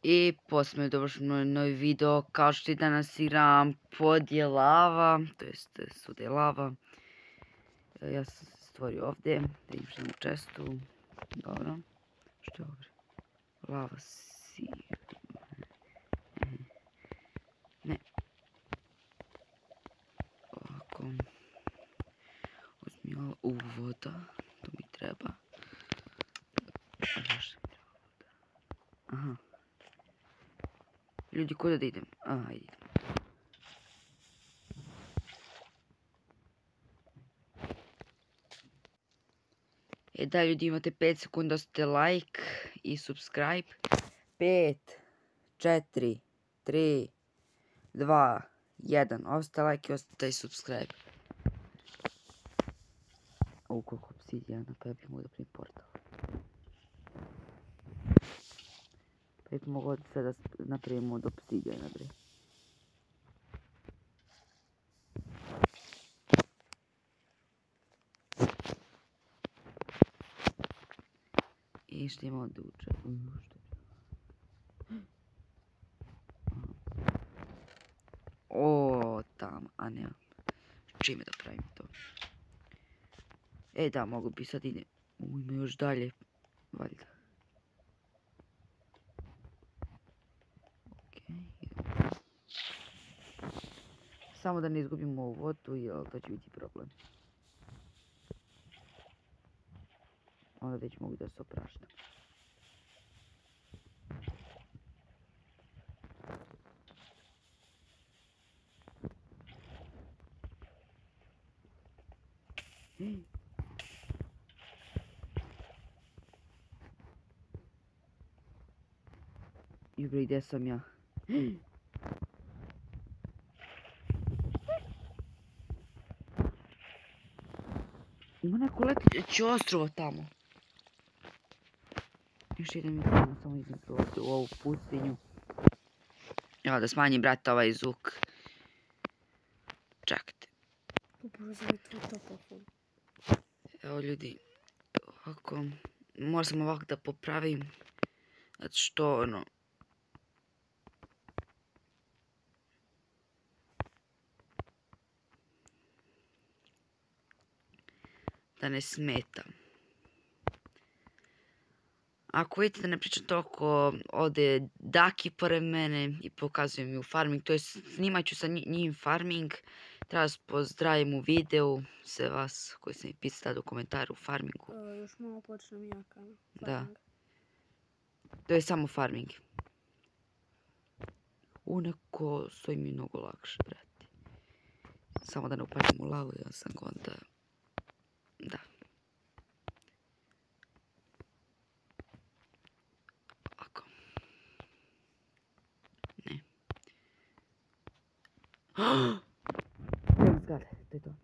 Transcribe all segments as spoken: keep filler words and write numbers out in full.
I poslije dovršeno novi video, kao što i danas igram podjelava, to jest sudjelava. Ja sam se stvorio ovdje, da vidim što u čestu, dobro, što je ovdje, lava si, ne, ovako, uzmi ovo, u voda, to mi treba, aha, ljudi kuda da idem, aha, idem. E da ljudi, imate pet sekunda, ostavite like i subscribe. pet, četiri, tri, dva, jedan. Ostavite like i ostavite i subscribe. U koliko obsidijana, pa ja bih mogao da primim portal. Pa bih mogao sve da napravimo od obsidijana, bre. I što ima ovdje uče? O, tam, a ne. Čime da pravim to? E da, mogu bi sad ide. U, ima još dalje, valjda. Samo da ne izgubimo ovu vodu, jer to će biti problem. Onda već mogu da se opraštam. Jubre, gdje sam ja? Ima neko leteće ostrovo tamo. Još jedan mi tamo samo između ovdje u ovu pustinju. Evo da smanjim, brate, ovaj zvuk. Čekajte. Evo ljudi, ovako, moram sam ovako da popravim. Zato što, ono, da ne smeta. Ako vidite da ne pričam toliko, ode Daki pored mene i pokazujem mi u farming, to je snimat ću sa njim farming. Treba vas pozdravim u videu, sve vas koji sam mi pisali u komentaru u farmingu. Još malo počnem ja kao farming. Da. To je samo farming. U neko stoji mi mnogo lakše, brate. Samo da ne upadnem u lavu, ja sam onda... Da. Ovako. Ne. Evo zgade, to je to.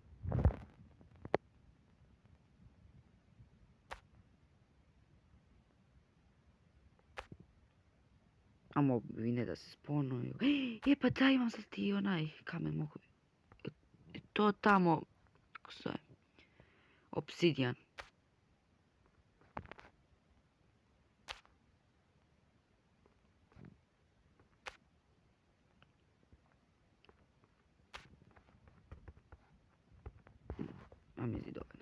A mogu bi ne da se sponuju. E pa da, imam sad ti onaj kamen, mogu bi. To tamo, kako se zove, obsidijan. A mi je dovoljno.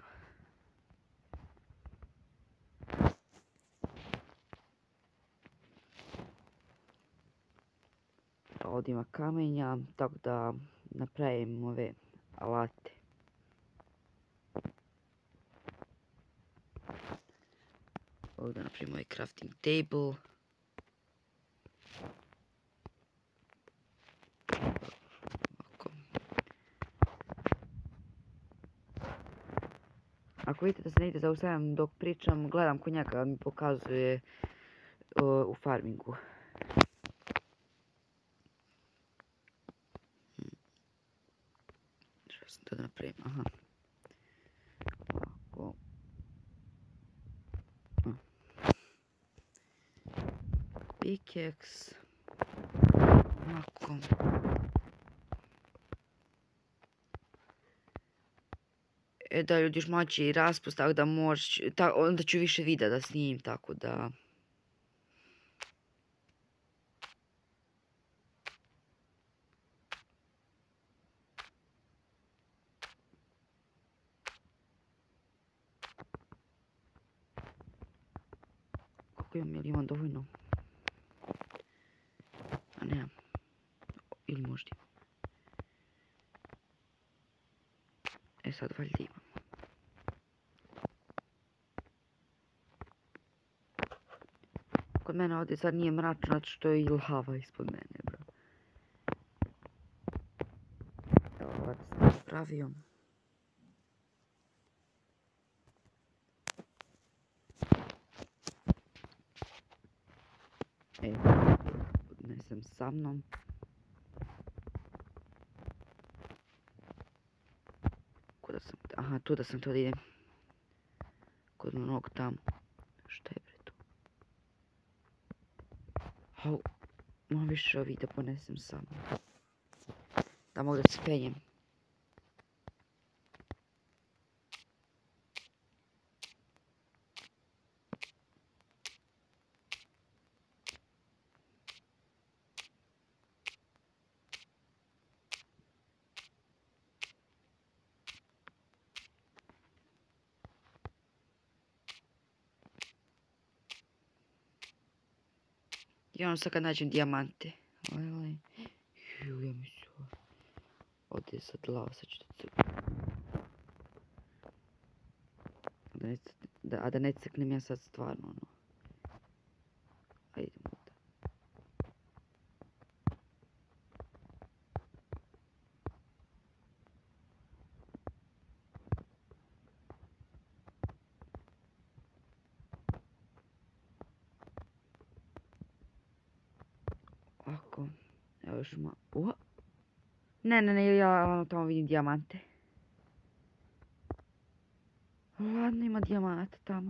Ovdje ima kamenja, tako da napravim ove alate. Ovdje napravim ovaj crafting table. Ovako. Ako vidite da se negdje zaustavljam dok pričam, gledam konjaka mi pokazuje uh, u farmingu. Što sam to da napravim? Aha. Ovako. Pickaxe. Ovako. E da, ljudi, još maći i raspust, tako da možeš, onda ću više videa da snimim, tako da... koliko imam, jel imam dovoljno? A nemam. Ili možda imam. E sad valjda imam. Kod mene ovdje sad nije mračno, zato što je i lava ispod mene, bro. Evo, ovdje sam napravio. E, odnesem sa mnom. Kuda sam, aha, tu da sam to da idem. Kod onog tamo. Šta je bre tu? Au, malo više ovih da ponesem sa mnom. Da mogu da se penjem. I ono sad kad nađem dijamante. Lele. Ju, ja mi se ovo. Ovdje je sad lava, sad ću da crknem. Da ne, da, a da ne crknem ja sad stvarno ono. A idemo ovdje. Ovako. Evo još malo. O! Ne, ne, ne, ja ono tamo vidim dijamante. Ladno ima dijamata tamo.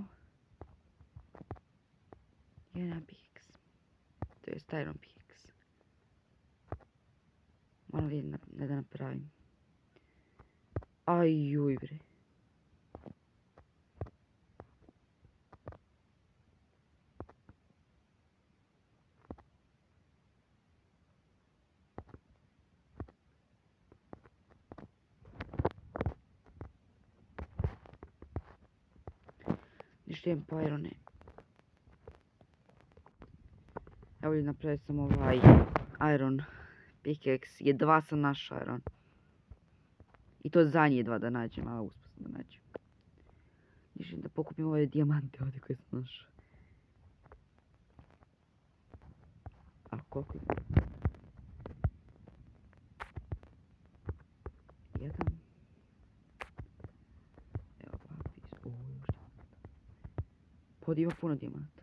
Jedan pickaxe. To je iron pickaxe. Moram vidjeti ne da napravim. Aj, juj bre. Ništa imam pa irone. Evo li napravio sam ovaj iron pickaxe. Je dva sam našao iron. I to zadnje dva da nađem, a uspio sam da nađem. Ništa da pokupim ove dijamante ovdje koje sam našao. A koliko ima? Jedan. Evo lapis. O, još dijamanta. Pod ima puno dijamanta.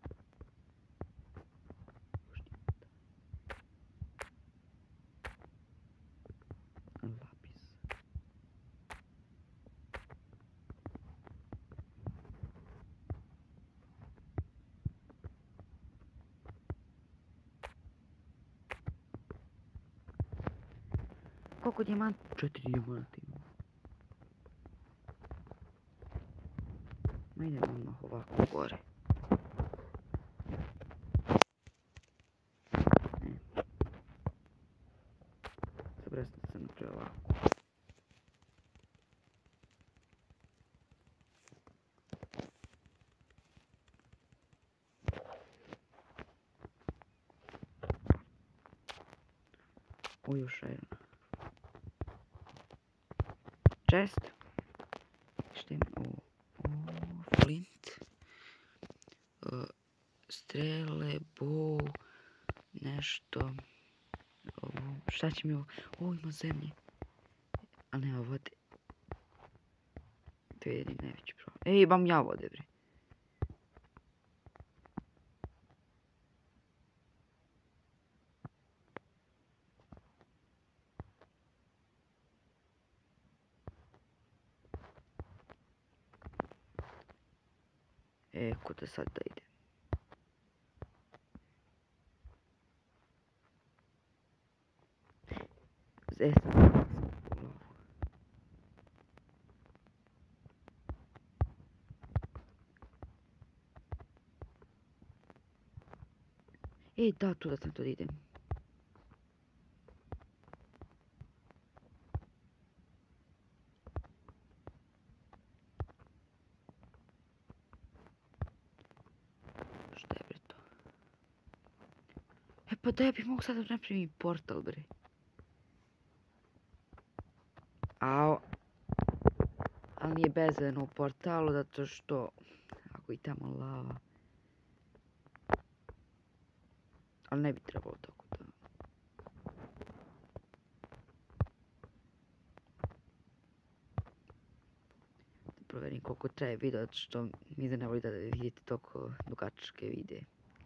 Još dijamanta. Lapis. Koliko dijamanta? Četiri dijamanta imam. Ma idemo odmah ovako gore. Ne. Zabrasno sam napravio ovako. O, još iron. Chest. Šta ima? O, o, flint. Uh, strele, bow. Nešto. Ovo, šta će mi ovo? O, ima zemlje. A nema vode. To je jedini najveći problem. Ej, imam ja vode, bre. E, kuda sad da idem? E, sad sam u lavu. E, da, tu da sam to da idem. Šta je Pa da ja bih mogu sad da napravim portal, bre. Ao. Ali nije bezvedno u portalu, zato što... Ako i tamo lava... Ali ne bi trebalo tako da... Da proverim koliko traje video, zato što mi da ne voli da vidite toliko dugačke videe.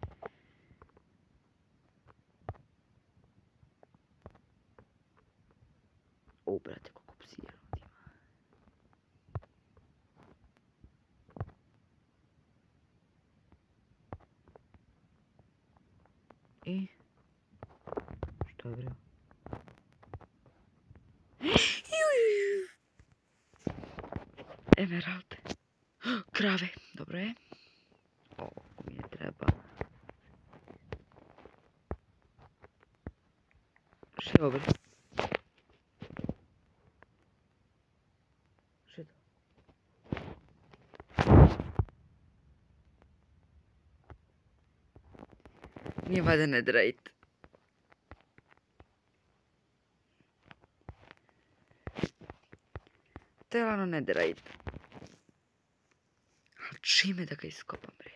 O, brate, koliko obsidijana ovdje ima. I... Što je bre? Emerald. Krave, dobro je. O, mi ne treba. Što je ovo bre? Što je to? Nije vada netherite. To je lano netherite. Ali čime da ga iskopam, bre?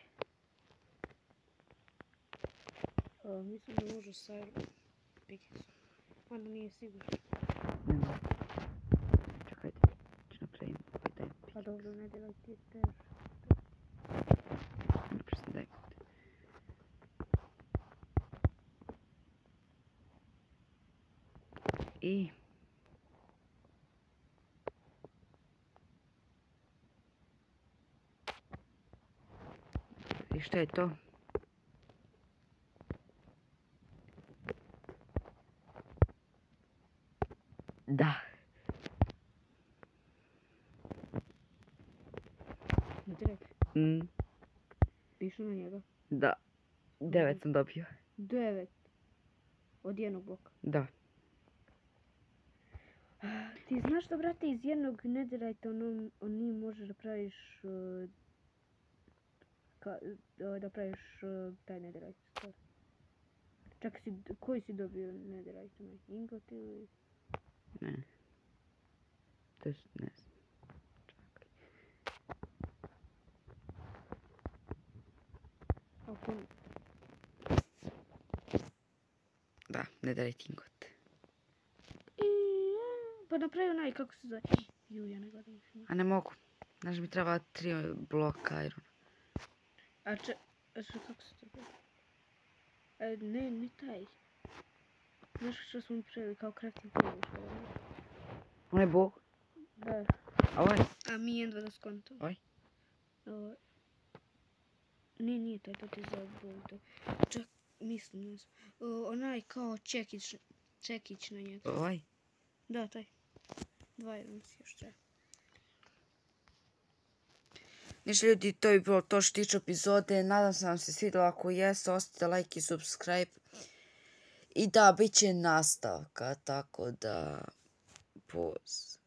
A, mislim da može sa pikicom. Mada nije sigurno. Ne znam. Čekajte, ću napravim ovaj taj pik. Pa dobro, ne delaj ti tež. Naprosto daj. I... I šta je to? Da. Netherite. Mm, Pišu na njega. da. Devet sam dobio. Devet. Od jednog bloka. Da. Ti znaš da, brate, iz jednog netherite ono, oni možeš da praviš... Uh, ka, uh, da praviš uh, taj netherite. Stvar. Čak si, koji si dobio netherite? Onaj ingot ili... Ne. To je, ne znam. Čekaj. Ako... Da, netherite ingot. Pa napravi onaj, kako se zove... Ju, ja ne gledam film. A ne mogu. Znaš mi treba tri bloka irona. A če... A če, kako se to zove? E, ne, ne taj. Znaš što smo mi pravili kao crafting table? Onaj bog. Da. A ovaj? A mi jedva da skontam. Ovaj? Ovo... Nije, nije taj, to ti je za bol. To. Čak, mislim, ne znam. O, onaj kao čekić, čekić na njega. Ovaj? Da, taj. Dva jedan si još treba. Ništa ljudi, to je bilo to što tiče epizode. Nadam se vam se svidjelo. Ako jeste, ostavite like i subscribe. I da, bit će nastavka, tako da... Poz.